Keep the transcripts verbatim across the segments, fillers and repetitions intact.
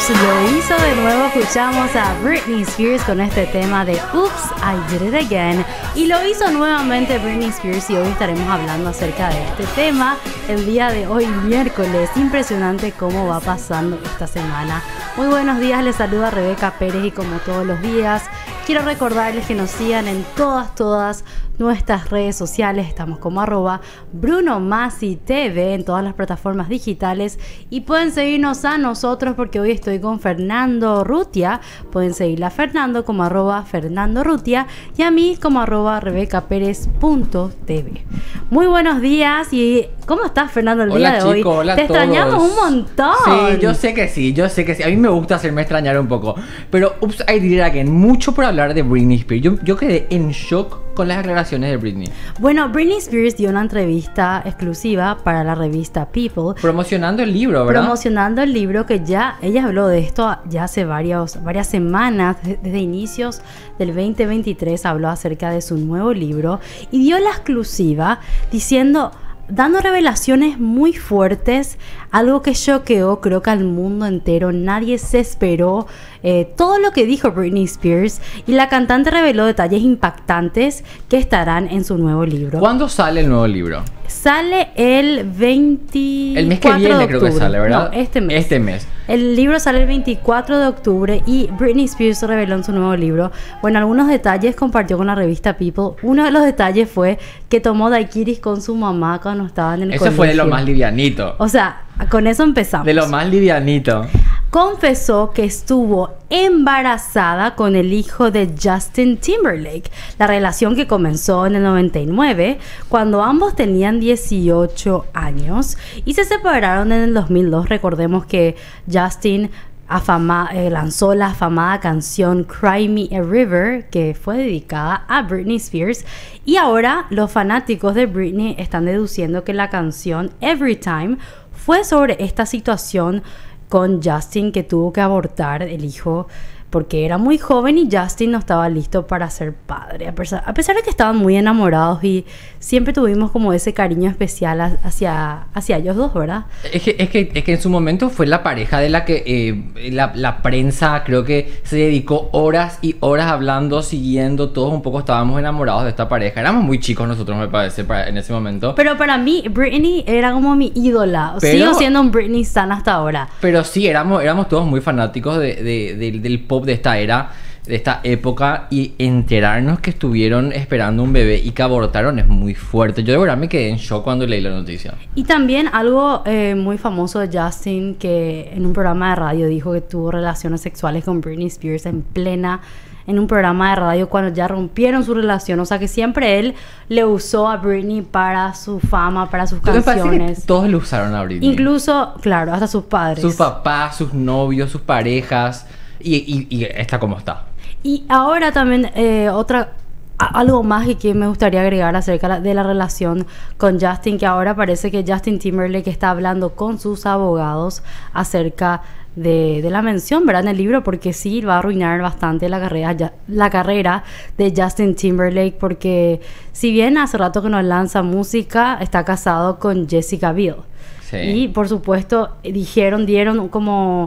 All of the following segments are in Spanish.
Ups, lo hizo de nuevo. Escuchamos a Britney Spears con este tema de Oops, I Did It Again. Y lo hizo nuevamente Britney Spears y hoy estaremos hablando acerca de este tema el día de hoy, miércoles. Impresionante cómo va pasando esta semana. Muy buenos días, les saluda Rebeca Pérez y como todos los días quiero recordarles que nos sigan en todas, todas nuestras redes sociales. Estamos como arroba Bruno Masi T V en todas las plataformas digitales y pueden seguirnos a nosotros porque hoy estoy con Fernando Rutia. Pueden seguirla a Fernando como arroba Fernando Rutia y a mí como arroba Rebeca Pérez punto T V. Muy buenos días y ¿cómo estás, Fernando, el hola, día de chico, hoy? Hola Te a todos. extrañamos un montón. Sí, yo sé que sí, yo sé que sí. A mí me gusta hacerme extrañar un poco. Pero, ups, I did it again. Mucho por hablar de Britney Spears. Yo, yo quedé en shock con las declaraciones de Britney. Bueno, Britney Spears dio una entrevista exclusiva para la revista People. Promocionando el libro, ¿verdad? Promocionando el libro que ya, ella habló de esto ya hace varios, varias semanas, desde inicios del veinte veintitrés habló acerca de su nuevo libro y dio la exclusiva diciendo, dando revelaciones muy fuertes, algo que choqueó creo que al mundo entero. Nadie se esperó eh, todo lo que dijo Britney Spears y la cantante reveló detalles impactantes que estarán en su nuevo libro. ¿Cuándo sale el nuevo libro? Sale el veinticuatro El mes que viene creo que sale, ¿verdad? No, este mes. Este mes. El libro sale el veinticuatro de octubre y Britney Spears reveló en su nuevo libro, bueno, algunos detalles compartió con la revista People. Uno de los detalles fue que tomó daiquiris con su mamá cuando estaban en el Eso colegio. fue de lo más livianito. O sea, con eso empezamos. De lo más livianito. Confesó que estuvo embarazada con el hijo de Justin Timberlake. La relación que comenzó en el noventa y nueve, cuando ambos tenían dieciocho años y se separaron en el dos mil dos. Recordemos que Justin afama, eh, lanzó la afamada canción Cry Me a River, que fue dedicada a Britney Spears. Y ahora los fanáticos de Britney están deduciendo que la canción Every Time fue sobre esta situación con Justin, que tuvo que abortar el hijo porque era muy joven y Justin no estaba listo para ser padre, a pesar, a pesar de que estaban muy enamorados y siempre tuvimos como ese cariño especial hacia, hacia ellos dos, ¿verdad? Es que, es, que, es que en su momento fue la pareja de la que eh, la, la prensa creo que se dedicó horas y horas hablando, siguiendo, todos un poco estábamos enamorados de esta pareja. Éramos muy chicos nosotros, me parece, para, en ese momento. Pero para mí Britney era como mi ídola. Pero, sigo siendo un Britney stan hasta ahora. Pero sí, éramos, éramos todos muy fanáticos de, de, de, del pop de esta era, de esta época, y enterarnos que estuvieron esperando un bebé y que abortaron es muy fuerte. Yo de verdad me quedé en shock cuando leí la noticia. Y también algo eh, muy famoso de Justin, que en un programa de radio dijo que tuvo relaciones sexuales con Britney Spears en plena en un programa de radio cuando ya rompieron su relación. O sea que siempre él le usó a Britney para su fama, para sus Pero canciones. Que todos le usaron a Britney. Incluso, claro, hasta sus padres. Sus papás, sus novios, sus parejas. Y, y, y está como está. Y ahora también eh, otra a, algo más que, que me gustaría agregar acerca de la relación con Justin, que ahora parece que Justin Timberlake está hablando con sus abogados acerca de, de la mención, ¿verdad?, en el libro, porque sí va a arruinar bastante la carrera, la carrera de Justin Timberlake, porque si bien hace rato que no lanza música, está casado con Jessica Biel. Sí. Y por supuesto dijeron, dieron como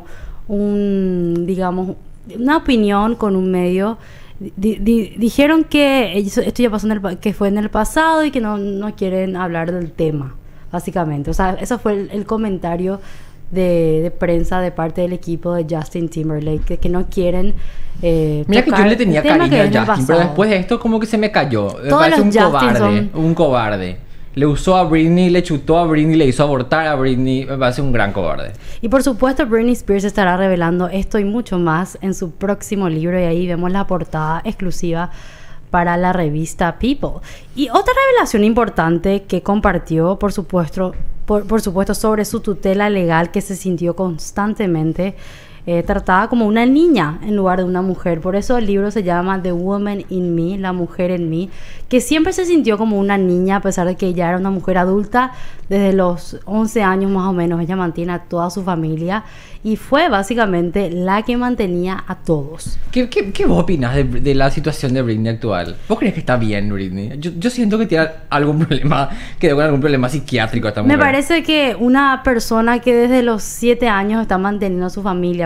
un, digamos, una opinión con un medio. Di, di, dijeron que esto ya pasó en el, que fue en el pasado y que no, no quieren hablar del tema, básicamente. O sea, eso fue el, el comentario de, de prensa de parte del equipo de Justin Timberlake, que, que no quieren eh, mira que yo le tenía cariño a Justin, pero después de esto como que se me cayó. Me parece un cobarde, son... un cobarde. Le usó a Britney, le chutó a Britney, le hizo abortar a Britney. Me parece un gran cobarde. Y por supuesto Britney Spears estará revelando esto y mucho más en su próximo libro. Y ahí vemos la portada exclusiva para la revista People. Y otra revelación importante que compartió, por supuesto, por, por supuesto sobre su tutela legal, que se sintió constantemente Eh, tratada como una niña en lugar de una mujer. Por eso el libro se llama The Woman in Me, la mujer en mí, que siempre se sintió como una niña a pesar de que ella era una mujer adulta. Desde los once años más o menos ella mantiene a toda su familia y fue básicamente la que mantenía a todos. ¿Qué, qué, qué vos opinás de, de la situación de Britney actual? ¿Vos crees que está bien Britney? Yo, yo siento que tiene algún problema, que con algún problema psiquiátrico esta mujer. Me parece que una persona que desde los siete años está manteniendo a su familia,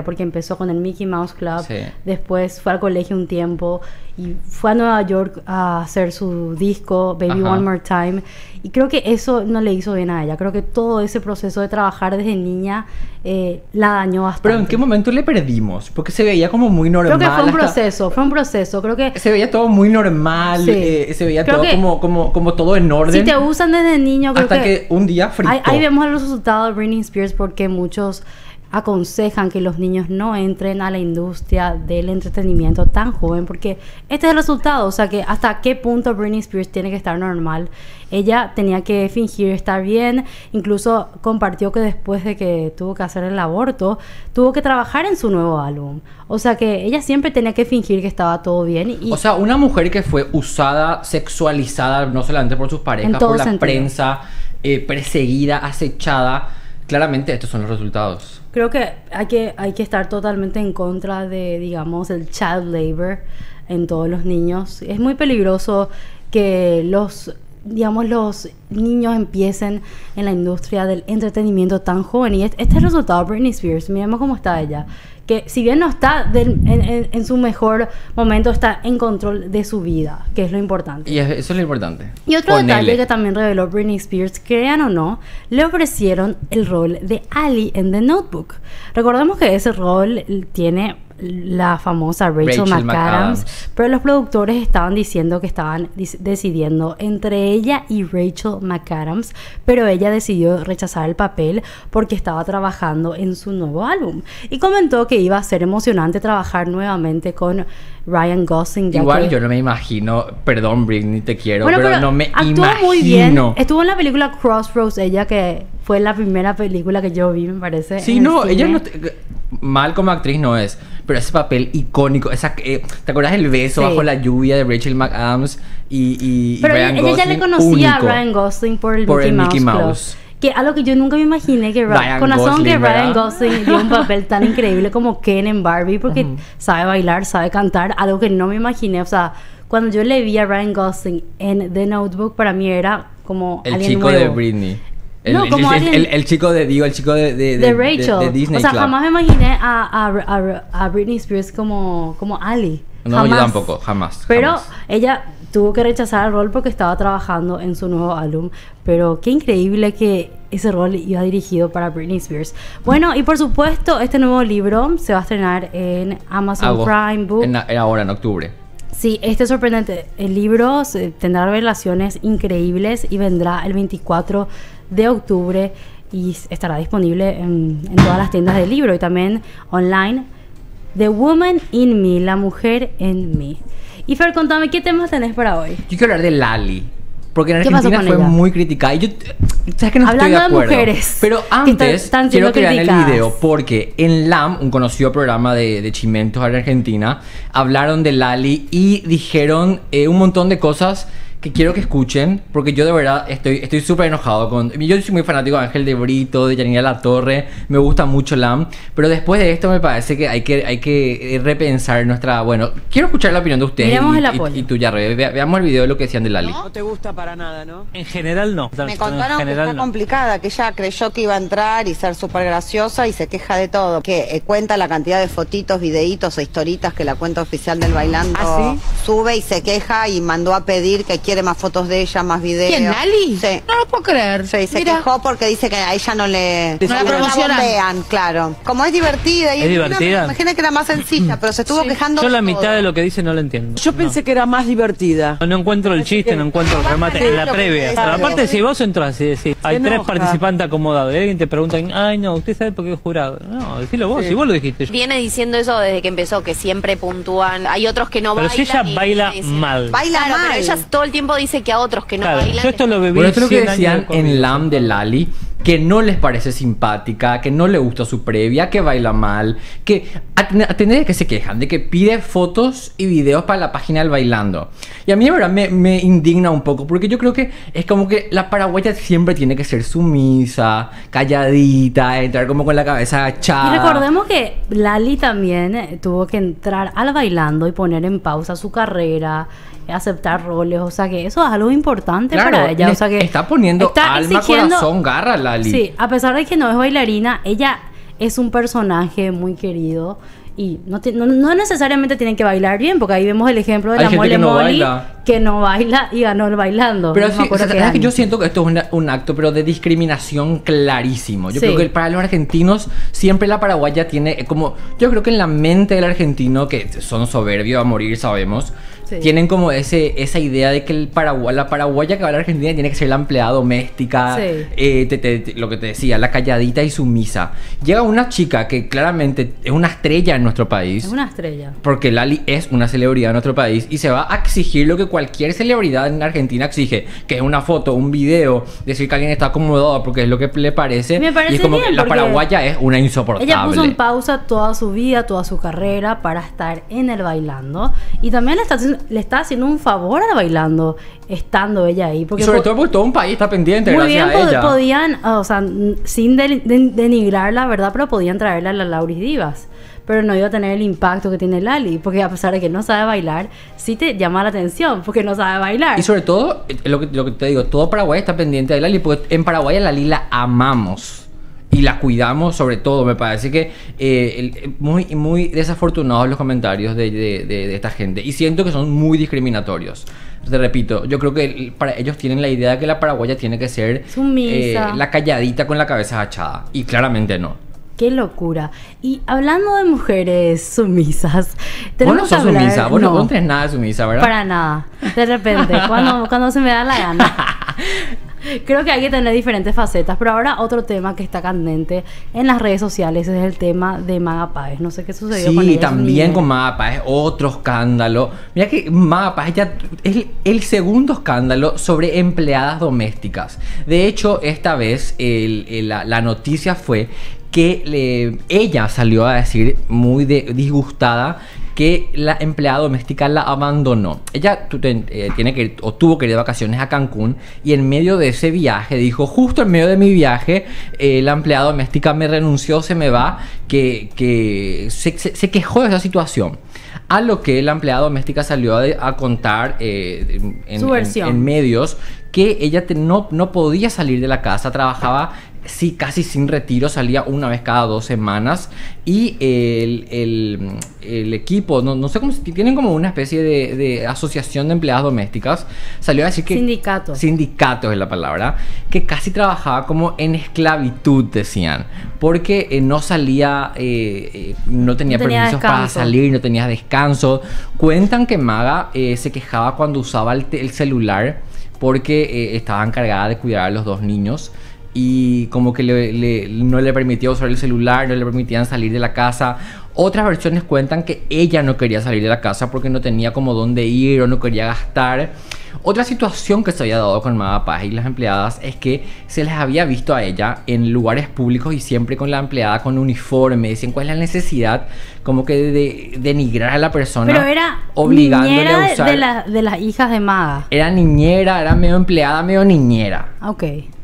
porque empezó con el Mickey Mouse Club, Sí. después fue al colegio un tiempo y fue a Nueva York a hacer su disco Baby Ajá. One More Time, y creo que eso no le hizo bien a ella. Creo que todo ese proceso de trabajar desde niña eh, la dañó bastante. Pero ¿en qué momento le perdimos? Porque se veía como muy normal. Creo que fue un hasta- proceso, fue un proceso. Creo que Se veía todo muy normal, Sí. eh, se veía Creo todo que como, como, como todo en orden. si te usan desde niño, creo hasta que, que, un día fritó. ahí, ahí vemos el resultado de Britney Spears, porque muchos aconsejan que los niños no entren a la industria del entretenimiento tan joven, porque este es el resultado. O sea, que hasta qué punto Britney Spears tiene que estar normal. Ella tenía que fingir estar bien, incluso compartió que después de que tuvo que hacer el aborto, tuvo que trabajar en su nuevo álbum. O sea, que ella siempre tenía que fingir que estaba todo bien. Y O sea, una mujer que fue usada, sexualizada, no solamente por sus En parejas, todo por la sentido. prensa, eh, perseguida, acechada. Claramente estos son los resultados. creo que hay que hay que estar totalmente en contra de, digamos, el child labor en todos los niños. Es muy peligroso que los, digamos, los niños empiecen en la industria del entretenimiento tan joven. Y este es el resultado de Britney Spears. Miremos cómo está ella. Que si bien no está del- en, en- en su mejor momento, está en control de su vida, que es lo importante. Y es- eso es lo importante. Y otro Ponele. detalle que también reveló Britney Spears, crean o no, le ofrecieron el rol de Ali en The Notebook. Recordemos que ese rol tiene la famosa Rachel, Rachel McAdams, McAdams. pero los productores estaban diciendo que estaban dis- decidiendo entre ella y Rachel McAdams, pero ella decidió rechazar el papel porque estaba trabajando en su nuevo álbum. Y comentó que iba a ser emocionante trabajar nuevamente con Ryan Gosling. ya Igual que- yo no me imagino, perdón Britney, te quiero, bueno, pero, pero no me actuó imagino. muy bien. Estuvo en la película Crossroads, ella, que fue la primera película que yo vi, me parece. Sí, en el no, ella cine. no te- mal como actriz no es, pero ese papel icónico, esa, eh, ¿te acuerdas el beso Sí. bajo la lluvia de Rachel McAdams y, y, y Pero Ryan ella, ella ya le Gosling? conocía Único. a Ryan Gosling por el, Por Mickey, el Mouse Mickey Club. Mouse. Que algo que yo nunca me imaginé que Ra- Ryan con razón Gosling, que Ryan ¿verdad? Gosling dio un papel tan increíble como Ken en Barbie, porque sabe bailar, sabe cantar, algo que no me imaginé. O sea, cuando yo le vi a Ryan Gosling en The Notebook, para mí era como El alguien chico nuevo. de Britney. El, No, el- como el- alguien- el- el chico de, digo, el chico de, de, de Rachel. de Disney o sea, Club. jamás me imaginé a, a, a, a Britney Spears como, como Ali. No, jamás. yo tampoco, jamás. Pero jamás. ella tuvo que rechazar el rol porque estaba trabajando en su nuevo álbum. Pero qué increíble que ese rol iba dirigido para Britney Spears. Bueno, y por supuesto, este nuevo libro se va a estrenar en Amazon Hago- Prime Book. en, en ahora, en octubre. Sí, este es sorprendente. El libro se- tendrá revelaciones increíbles y vendrá el veinticuatro de octubre y s- estará disponible en, en todas las tiendas de libro y también online. The Woman in Me, la mujer en mí. Y Fer, contame, ¿qué temas tenés para hoy? Yo quiero hablar de Lali. Porque en ¿Qué pasó Argentina con fue ella? muy criticada. Y yo, sabes que no Hablando estoy de de acuerdo. mujeres Pero que están- antes, están quiero siendo que vean el criticadas. video. Porque en L A M, un conocido programa de, de chimentos en Argentina, hablaron de Lali y dijeron eh, un montón de cosas que quiero que escuchen. Porque yo de verdad estoy estoy súper enojado con... Yo soy muy fanático de Ángel de Brito, de Yanira Latorre. Me gusta mucho L A M. Pero después de esto me parece que hay que, hay que eh, repensar nuestra... Bueno, quiero escuchar la opinión de ustedes. Miremos y, el y- apoyo. y tuya, Rebe. Ve- Veamos el video de lo que decían de Lali. No te gusta para nada, ¿no? En general no. Me En contaron que general está no. complicada, que ella creyó que iba a entrar y ser súper graciosa y se queja de todo. Que eh, cuenta la cantidad de fotitos, videitos o historitas que la cuenta oficial del Bailando ¿Ah, sí? sube y se queja y mandó a pedir que quiere más fotos de ella, más videos. ¿Quién, Lali? Sí. No lo puedo creer. Sí, se Mira. quejó porque dice que a ella no le No la no promocionan. bombean, claro. Como es divertida y ¿Es divertida? Me imaginé que era más sencilla, pero se estuvo Sí. quejando Yo la de mitad todo. de lo que dice no lo entiendo. Yo pensé que era más divertida. No, no encuentro el chiste, no encuentro el remate en la Lo que previa. te Pero dice. aparte, si vos entras y decís, hay tres enoja. participantes acomodados y alguien te pregunta, ay no, usted sabe por qué es jurado. No, decilo vos, si vos lo dijiste. Viene diciendo eso desde que empezó, que siempre puntúan. Hay otros que no Pero bailan. si ella y baila viene diciendo- mal. Baila Claro, mal. pero ella todo el tiempo dice que a otros que no Claro, bailan. yo esto lo viví Bueno, esto es lo que cien años decían de conmigo. en L A M de Lali, que no les parece simpática, que no le gusta su previa, que baila mal, que atender que se quejan de que pide fotos y videos para la página del Bailando. Y a mí de verdad me, me indigna un poco, porque yo creo que es como que la paraguaya siempre tiene que ser sumisa, calladita, entrar como con la cabeza agachada. Y recordemos que Lali también eh, tuvo que entrar al Bailando y poner en pausa su carrera, eh, aceptar roles, o sea que eso es algo importante Claro, para ella. le O sea que está poniendo alma, exigiendo- corazón, garra, Lali. Sí, a pesar de que no es bailarina, ella es un personaje muy querido. Y no, te, no, no necesariamente tienen que bailar bien, porque ahí vemos el ejemplo de Hay la gente Mole que no Molly, baila. que no baila y ganó el bailando. Pero No sí, me acuerdo o sea, qué es que año. yo siento que esto es una- un acto pero de discriminación clarísimo. Yo Sí. creo que para los argentinos siempre la paraguaya tiene como... Yo creo que en la mente del argentino, que son soberbios a morir, sabemos, Sí. tienen como ese, esa idea de que el paragua- la paraguaya que va a la Argentina tiene que ser la empleada doméstica, Sí. eh, te- te- te- lo que te decía, la calladita y sumisa. Llega una chica que claramente es una estrella en nuestro país. Es una estrella. Porque Lali es una celebridad en nuestro país y se va a exigir lo que cualquier celebridad en Argentina exige, que es una foto, un video, decir que alguien está acomodado porque es lo que le parece. Me parece y es como bien, que la porque paraguaya es una insoportable. Ella puso en pausa toda su vida, toda su carrera para estar en el bailando. Y también le está, haciendo- le está haciendo un favor al bailando, estando ella ahí. Y Porque sobre po- todo porque todo un país está pendiente muy bien gracias a pod- ella. podían, o sea, n- sin de- de- denigrar la verdad, pero podían traerle a la Lauris Divas. Pero no iba a tener el impacto que tiene Lali, porque a pesar de que no sabe bailar, sí te llama la atención, porque no sabe bailar. Y sobre todo, eh, lo que, lo que te digo, todo Paraguay está pendiente de Lali, porque en Paraguay a Lali la amamos. Y la cuidamos sobre todo. Me parece que eh, el- muy, muy desafortunados los comentarios de, de- de- de esta gente. Y siento que son muy discriminatorios. Te repito, yo creo que el- para ellos tienen la idea de que la paraguaya tiene que ser Sumisa. eh, la calladita con la cabeza agachada. Y claramente no. Qué locura. Y hablando de mujeres sumisas, Vos tenemos no sos que hablar... sumisa, vos no, No, no tenés nada de sumisa, ¿verdad? para nada. De repente, cuando, cuando se me da la gana. Creo que hay que tener diferentes facetas. Pero ahora otro tema que está candente en las redes sociales es el tema de Maga Páez. No sé qué sucedió con Sí, ella. también ni- con Maga Páez, otro escándalo. Mira que Maga Páez ya es el, el segundo escándalo sobre empleadas domésticas. De hecho, esta vez el- el- la, la noticia fue que le- ella salió a decir muy de- disgustada que la empleada doméstica la abandonó. Ella tu- ten- eh, tiene que ir, o tuvo que ir de vacaciones a Cancún y en medio de ese viaje dijo, justo en medio de mi viaje, eh, la empleada doméstica me renunció, se me va, que, que se, se- se quejó de esa situación. A lo que la empleada doméstica salió a, de- a contar eh, en, Su en- versión. en medios que ella te- no, no podía salir de la casa, trabajaba sí, casi sin retiro, salía una vez cada dos semanas y el, el- el equipo, no, no sé cómo, se- tienen como una especie de, de asociación de empleadas domésticas, salió a decir que... Sindicato. Sindicato es la palabra, que casi trabajaba como en esclavitud, decían, porque eh, no salía, eh, eh, no tenía No tenía permisos para descanso. salir, no tenía descanso. Cuentan que Maga eh, se quejaba cuando usaba el, te- el celular porque eh, estaba encargada de cuidar a los dos niños y como que le- le- no le permitía usar el celular, no le permitían salir de la casa. Otras versiones cuentan que ella no quería salir de la casa porque no tenía como dónde ir o no quería gastar. Otra situación que se había dado con Maga Páez y las empleadas es que se les había visto a ella en lugares públicos y siempre con la empleada con uniforme. Dicen, ¿cuál es la necesidad como que de, de denigrar a la persona? Pero era obligándole niñera a de- usar... de, la- de las hijas de Maga. Era niñera, era medio empleada, medio niñera. Ok.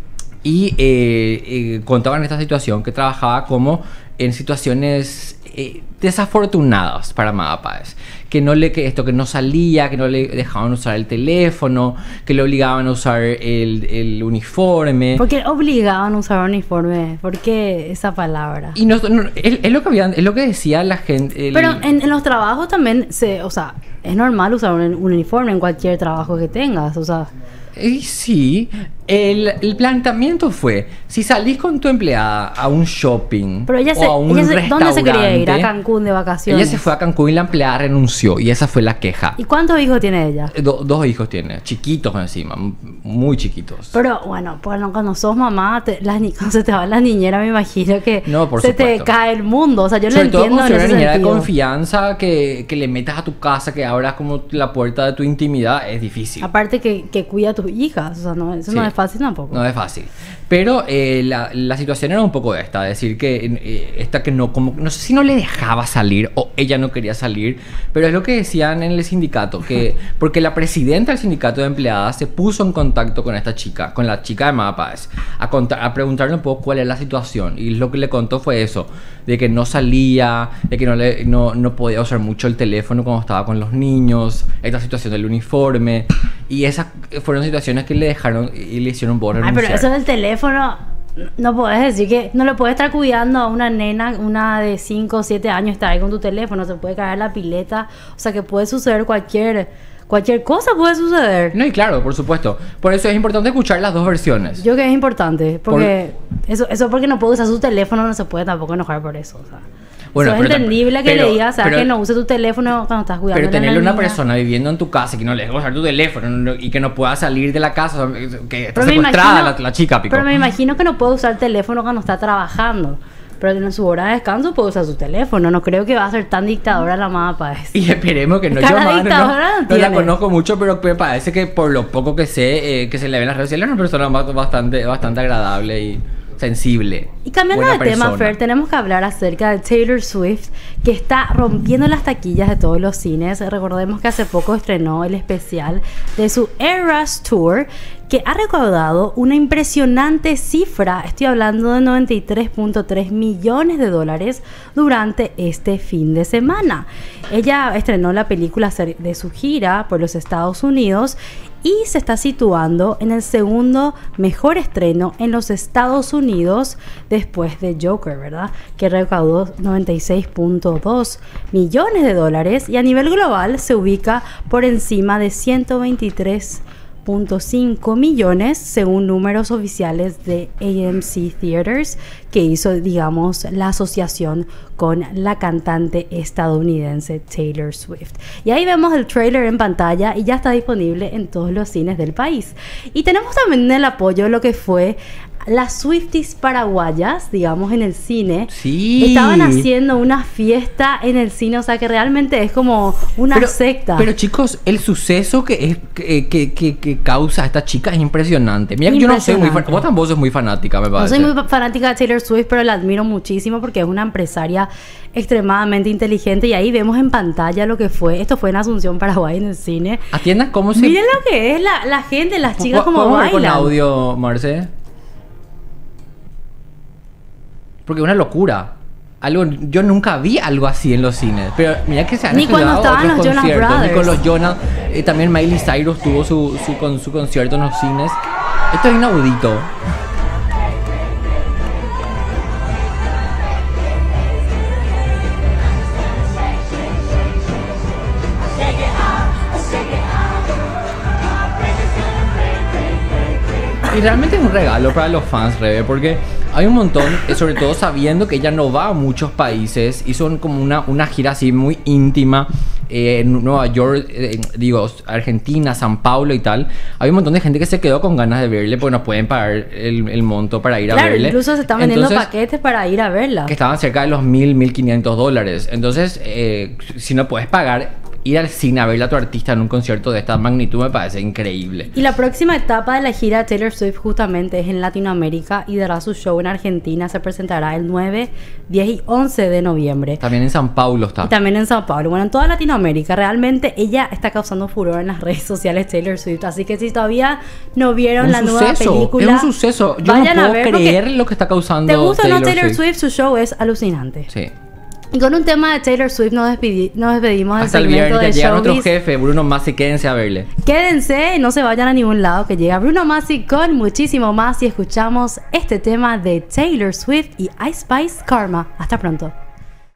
Y eh, eh, contaban esta situación que trabajaba como en situaciones eh, desafortunadas para Maga Páez. Que no le, que esto, que no salía, que no le dejaban usar el teléfono, que le obligaban a usar el, el uniforme. ¿Por qué obligaban a usar uniforme? ¿Por qué esa palabra? Y no, no, es, es lo que habían, es lo que decía la gente. el- Pero en, en los trabajos también se, o sea, es normal usar un, un uniforme en cualquier trabajo que tengas, o sea, Y sí, el, el planteamiento fue, si salís con tu empleada a un shopping pero ella o se, a un ella se- ¿dónde se quería ir? A restaurante, Cancún de vacaciones. ella se fue a Cancún y la empleada renunció y esa fue la queja. ¿Y cuántos hijos tiene ella? Do- dos hijos tiene, chiquitos encima, m- muy chiquitos. Pero bueno, bueno, cuando sos mamá, te- las ni- cuando se te va la niñera, me imagino que No, por se supuesto. te cae el mundo. O sea, yo lo Sobre todo entiendo con en una ese niñera de sentido. confianza que, que le metas a tu casa, que abras como la puerta de tu intimidad, es difícil. Aparte que, que cuida a tus hijas, o sea, no, eso no Sí. es fácil tampoco. No es fácil. Pero eh, la, la situación era un poco esta, decir que eh, esta que no, como, no sé si no le dejaba salir o ella no quería salir, pero es lo que decían en el sindicato, que porque la presidenta del sindicato de empleadas se puso en contacto con esta chica, con la chica de Maga Páez, a, contar, a preguntarle un poco cuál era la situación y lo que le contó fue eso, de que no salía, de que no, le, no, no podía usar mucho el teléfono cuando estaba con los niños, esta situación del uniforme y esas fueron situaciones que le dejaron y le hicieron por Ay, renunciar. pero eso del teléfono, no podés decir que no le puedes estar cuidando a una nena, una de cinco o siete años, estar ahí con tu teléfono, se puede caer la pileta, o sea que puede suceder cualquier, cualquier cosa puede suceder. No, y claro, por supuesto. Por eso es importante escuchar las dos versiones. Yo creo que es importante, porque por... eso, eso porque no puede usar su teléfono, no se puede tampoco enojar por eso, o sea. Bueno, Eso es entendible que pero, le digas, ¿sabes? pero, que no use tu teléfono cuando estás cuidando pero a tenerle la una niña. persona viviendo en tu casa y que no le dejes usar tu teléfono no- y que no pueda salir de la casa, que está Pero me secuestrada imagino- la, la chica, pico. Pero me imagino que no puede usar el teléfono cuando está trabajando. Pero en su hora de descanso puede usar su teléfono. No creo que va a ser tan dictadora la mamá para eso. Y esperemos que no. Yo Cara más no, dictadora no no la tiene. conozco mucho, pero me parece que por lo poco que sé, eh, que se le ve en las redes sociales, es una persona ba- bastante, bastante agradable y sensible. Y cambiando Buena de tema, persona. Fer, tenemos que hablar acerca de Taylor Swift, que está rompiendo las taquillas de todos los cines. Recordemos que hace poco estrenó el especial de su Eras Tour, que ha recaudado una impresionante cifra. Estoy hablando de noventa y tres punto tres millones de dólares durante este fin de semana. Ella estrenó la película de su gira por los Estados Unidos y se está situando en el segundo mejor estreno en los Estados Unidos después de Joker, ¿verdad? Que recaudó noventa y seis punto dos millones de dólares y a nivel global se ubica por encima de ciento veintitrés punto cinco millones según números oficiales de A M C Theaters, que hizo, digamos, la asociación con la cantante estadounidense Taylor Swift. Y ahí vemos el trailer en pantalla y ya está disponible en todos los cines del país. Y tenemos también el apoyo de lo que fue las Swifties paraguayas, digamos, en el cine. Sí. Estaban haciendo una fiesta en el cine, o sea que realmente es como una pero, secta. Pero chicos, el suceso que es que, que, que, que causa esta chica es impresionante. Mira que yo no soy muy fan, vos tampoco sos muy fanática, me No parece. soy muy fanática de Taylor Swift, pero la admiro muchísimo porque es una empresaria extremadamente inteligente y ahí vemos en pantalla lo que fue. Esto fue en Asunción, Paraguay, en el cine. Atiendas cómo se... Miren lo que es la, la gente, las chicas como ¿Podemos ver bailan. con audio, Marce? Porque es una locura. Algo, yo nunca vi algo así en los cines. Pero mira que se han Ni cuando estrenado estaban otros los Jonas conciertos, Ni con Brothers. los Jonas. Eh, también Miley Cyrus tuvo su, su, con, su concierto en los cines. Esto es inaudito. Y realmente es un regalo para los fans, Rebe, porque hay un montón, eh, sobre todo sabiendo que ella no va a muchos países, hizo como una, una gira así muy íntima eh, en Nueva York, eh, digo, Argentina, San Paulo y tal. Hay un montón de gente que se quedó con ganas de verle porque no pueden pagar el, el monto para ir a Claro, verle. incluso se están vendiendo Entonces, paquetes para ir a verla. que estaban cerca de los mil, mil quinientos dólares. Entonces, eh, si no puedes pagar, ir al cine a ver a tu artista en un concierto de esta magnitud me parece increíble. Y la próxima etapa de la gira de Taylor Swift justamente es en Latinoamérica y dará su show en Argentina. Se presentará el nueve, diez y once de noviembre. También en San Paulo está. Y también en Sao Paulo. Bueno, en toda Latinoamérica. Realmente ella está causando furor en las redes sociales, Taylor Swift. Así que si todavía no vieron Un la nueva suceso, película, es un suceso. Yo vayan no a puedo ver porque creer lo que está causando ¿te gusta o no Taylor Swift? Swift? Su show es alucinante. Sí. Y con un tema de Taylor Swift nos, despedi- nos despedimos del Hasta el segmento viernes de ya llega nuestro Showbiz. jefe, Bruno Masi, quédense a verle. Quédense, no se vayan a ningún lado, que llega Bruno Masi con muchísimo más y escuchamos este tema de Taylor Swift y Ice Spice Karma. Hasta pronto.